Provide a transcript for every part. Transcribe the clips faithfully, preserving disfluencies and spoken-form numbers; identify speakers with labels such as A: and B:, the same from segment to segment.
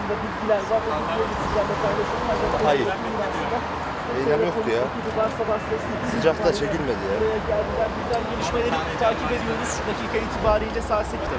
A: hakkında bilgiler var. O bilgileri sizlerle paylaşalım. Acaba
B: Hayır. Eylem yoktu ya. Sıcakta çekilmedi ya.
A: Geldiler, güzel gelişmeleri takip ediyoruz. Dakika itibariyle saat sekizde.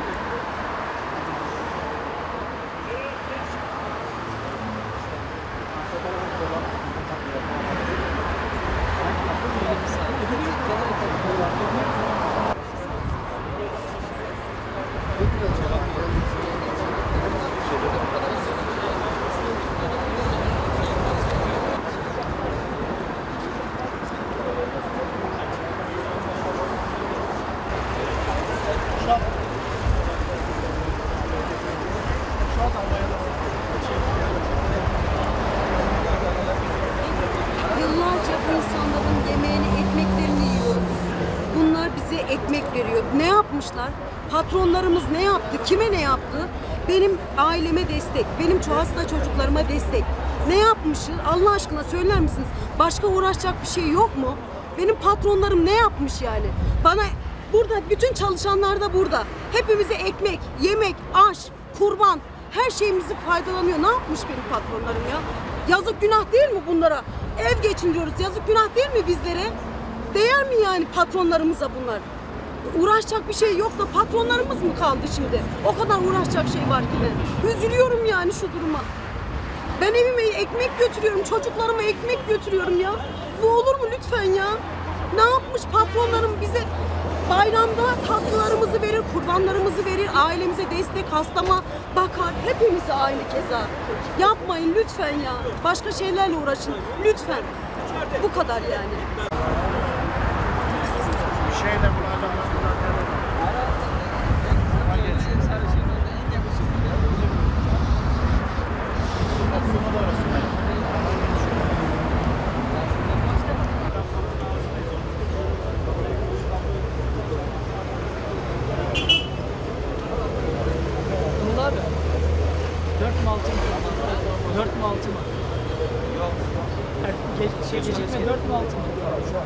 C: Yıllarca bu insanların yemeğini, ekmeklerini yiyoruz. Bunlar bize ekmek veriyor. Ne yapmışlar? Patronlarımız ne yaptı? Kime ne yaptı? Benim aileme destek, benim hasta çocuklarıma destek. Ne yapmışı? Allah aşkına söyler misiniz? Başka uğraşacak bir şey yok mu? Benim patronlarım ne yapmış yani? Bana burada bütün çalışanlar da burada. Hepimize ekmek, yemek, aş, kurban, her şeyimizi faydalanıyor. Ne yapmış benim patronlarım ya? Yazık günah değil mi bunlara? Ev geçindiriyoruz. Yazık günah değil mi bizlere? Değer mi yani patronlarımıza bunlar? Uğraşacak bir şey yok da patronlarımız mı kaldı şimdi? O kadar uğraşacak şey var ki ne? Üzülüyorum yani şu duruma. Ben evime ekmek götürüyorum, çocuklarıma ekmek götürüyorum ya. Bu olur mu lütfen ya? Ne yapmış patronlarım bize? Bayramda tatlılarımızı verir, kurbanlarımızı verir, ailemize destek, hastama bakar. Hepimize aynı keza. Yapmayın lütfen ya. Başka şeylerle uğraşın lütfen. Bu kadar yani.
D: Bir şey de bulacağım.
A: Abi, dört mü altı mı? Dört mü altı mı? Yok. Ge şey gecikme dört mü altı mı? Şu an.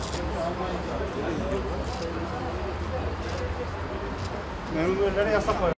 D: Memurlara yasak var.